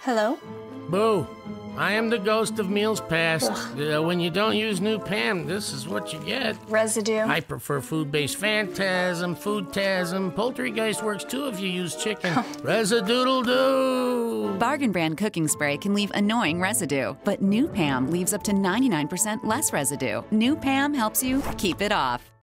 Hello? Boo! I am the ghost of meals past. When you don't use new PAM, this is what you get. Residue. I prefer food-based phantasm, foodtasm. Poultrygeist works too if you use chicken. Residoodle-doo! Bargain brand cooking spray can leave annoying residue, but new PAM leaves up to 99% less residue. New PAM helps you keep it off.